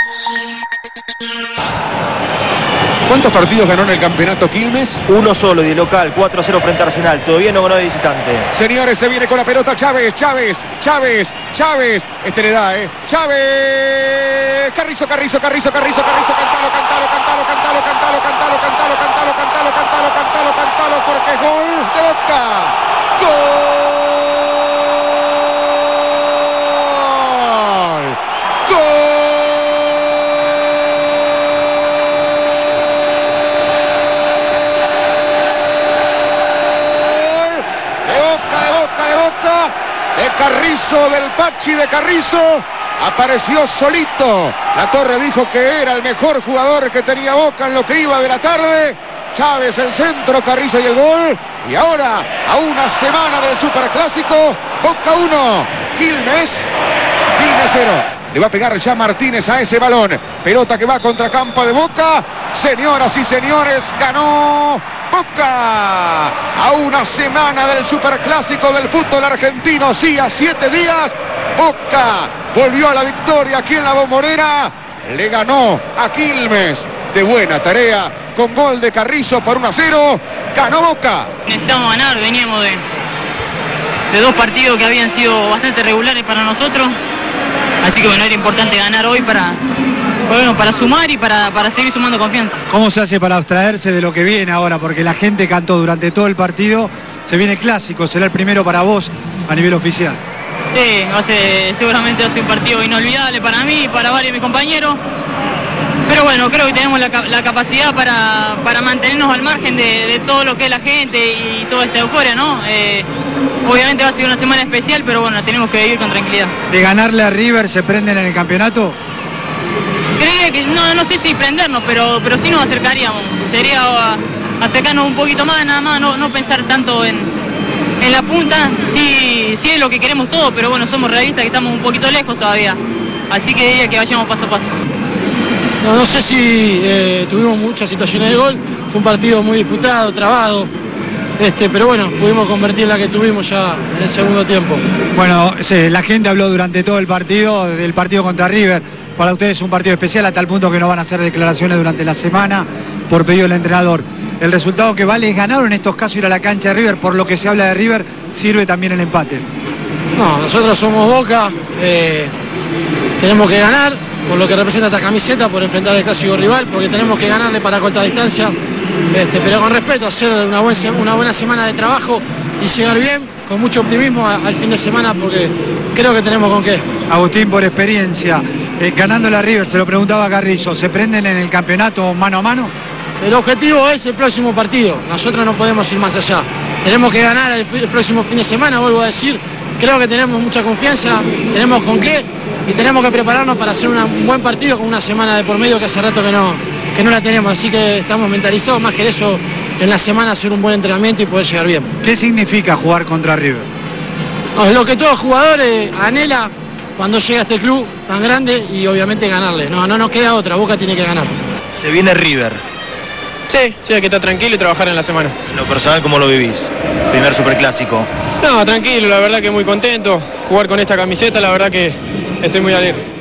¿Cuántos partidos ganó en el campeonato Quilmes? Uno solo y de local, 4-0 frente a Arsenal. Todavía no ganó de visitante. Señores, se viene con la pelota Chávez. Este le da, Chávez. Carrizo. Cantalo, porque es gol de Boca. ¡Gol! De Carrizo, del Pachi de Carrizo, apareció solito. La Torre dijo que era el mejor jugador que tenía Boca en lo que iba de la tarde. Chávez el centro, Carrizo y el gol. Y ahora, a una semana del Superclásico, Boca 1, Quilmes 0. Le va a pegar ya Martínez a ese balón. Pelota que va contra campo de Boca. Señoras y señores, ganó Boca. A una semana del Superclásico del fútbol argentino. Sí, a 7 días. Boca volvió a la victoria aquí en la Bombonera. Le ganó a Quilmes de buena tarea. Con gol de Carrizo por 1-0. Ganó Boca. Necesitamos ganar. Veníamos de dos partidos que habían sido bastante regulares para nosotros. Así que bueno, era importante ganar hoy para sumar y para seguir sumando confianza. ¿Cómo se hace para abstraerse de lo que viene ahora? Porque la gente cantó durante todo el partido. Se viene clásico, será el primero para vos a nivel oficial. Sí, seguramente va a ser un partido inolvidable para mí y para varios de mis compañeros. Pero bueno, creo que tenemos la capacidad para mantenernos al margen de todo lo que es la gente y toda esta euforia, ¿no? Obviamente va a ser una semana especial, pero bueno, tenemos que vivir con tranquilidad. ¿De ganarle a River se prenden en el campeonato? Creía que, no sé si prendernos, pero sí nos acercaríamos. Sería acercarnos un poquito más, nada más, no pensar tanto en la punta. Sí es lo que queremos todos, pero bueno, somos realistas que estamos un poquito lejos todavía. Así que diría que vayamos paso a paso. No sé si tuvimos muchas situaciones de gol, fue un partido muy disputado, trabado, pero bueno, pudimos convertir la que tuvimos ya en el segundo tiempo. Bueno, sí, la gente habló durante todo el partido, del partido contra River. Para ustedes es un partido especial a tal punto que no van a hacer declaraciones durante la semana por pedido del entrenador. El resultado que vale es ganar, o en estos casos ir a la cancha de River, por lo que se habla de River, sirve también el empate. No, nosotros somos Boca, tenemos que ganar, por lo que representa esta camiseta, por enfrentar al clásico rival, porque tenemos que ganarle para corta distancia, pero con respeto, hacer una buena semana de trabajo y llegar bien, con mucho optimismo al fin de semana, porque creo que tenemos con qué. Agustín, por experiencia, ganando la River, se lo preguntaba a Carrizo, ¿se prenden en el campeonato mano a mano? El objetivo es el próximo partido, nosotros no podemos ir más allá. Tenemos que ganar el próximo fin de semana, vuelvo a decir, creo que tenemos mucha confianza, tenemos con qué y tenemos que prepararnos para hacer un buen partido con una semana de por medio que hace rato que no la tenemos, así que estamos mentalizados más que eso en la semana, hacer un buen entrenamiento y poder llegar bien. ¿Qué significa jugar contra River? No, es lo que todo jugador anhela cuando llega a este club tan grande y obviamente ganarle. No nos queda otra, Boca tiene que ganar. Se viene River. Sí, hay que estar tranquilo y trabajar en la semana. En lo personal, ¿cómo lo vivís? Primer Superclásico. No, tranquilo, la verdad que muy contento. Jugar con esta camiseta, la verdad que estoy muy alegre.